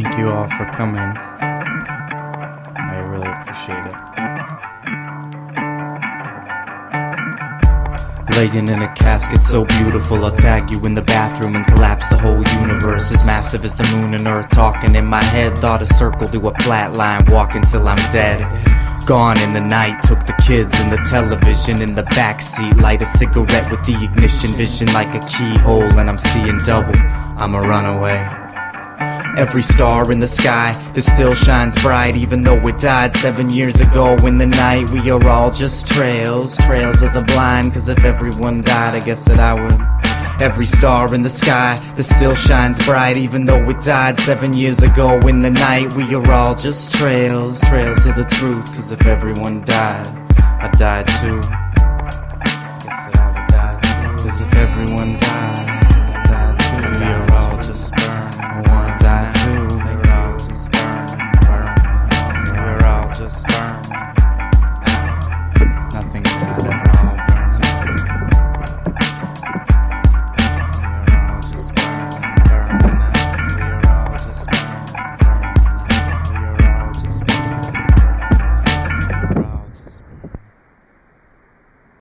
Thank you all for coming. I really appreciate it. Laying in a casket so beautiful, I'll tag you in the bathroom and collapse the whole universe. As massive as the moon and earth, talking in my head. Thought a circle to a flat line, walking till I'm dead. Gone in the night, took the kids and the television in the backseat. Light a cigarette with the ignition, vision like a keyhole, and I'm seeing double. I'm a runaway. Every star in the sky that still shines bright, even though it died 7 years ago in the night. We are all just trails of the blind, cause if everyone died, I guess that I would. Every star in the sky that still shines bright, even though it died 7 years ago in the night. We are all just trails of the truth, cause if everyone died, I died too. Guess that I would die too. Cause if everyone died, I died too. We are all just burned. I wanna die too. We're all just burned. We're all just burned.